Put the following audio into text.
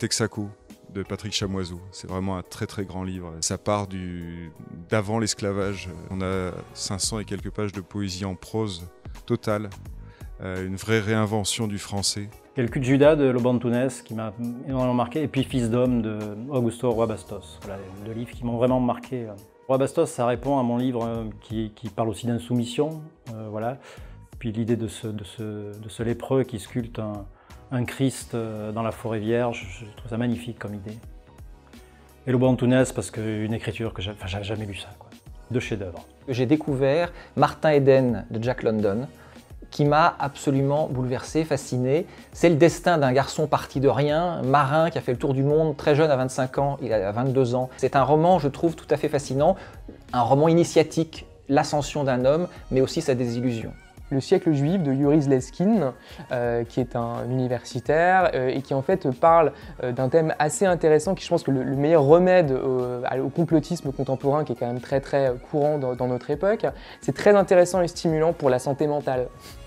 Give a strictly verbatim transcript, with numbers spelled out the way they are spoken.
Texaco de Patrick Chamoiseau. C'est vraiment un très très grand livre. Ça part du d'avant l'esclavage. On a cinq cents et quelques pages de poésie en prose totale. Euh, une vraie réinvention du français. Il y a le cul de Judas de Lobo Antunes qui m'a énormément marqué, et puis Fils d'homme de Augusto Roy Bastos. Voilà, deux livres qui m'ont vraiment marqué. Roy Bastos, ça répond à mon livre qui, qui parle aussi d'insoumission. Euh, voilà. Puis l'idée de ce, de, ce, de ce lépreux qui sculpte un, un Christ dans la forêt vierge, je trouve ça magnifique comme idée. Et Lobo Antunes, parce qu'une écriture que j'avais enfin, jamais lu ça, quoi. Deux chefs-d'œuvre. J'ai découvert Martin Eden de Jack London, qui m'a absolument bouleversé, fasciné. C'est le destin d'un garçon parti de rien, marin, qui a fait le tour du monde très jeune, à vingt-cinq ans, il a vingt-deux ans. C'est un roman, je trouve, tout à fait fascinant, un roman initiatique, l'ascension d'un homme, mais aussi sa désillusion. Le siècle juif de Yuri Zleskin, euh, qui est un universitaire euh, et qui en fait parle euh, d'un thème assez intéressant, qui je pense que le, le meilleur remède euh, au complotisme contemporain, qui est quand même très très courant dans, dans notre époque. C'est très intéressant et stimulant pour la santé mentale.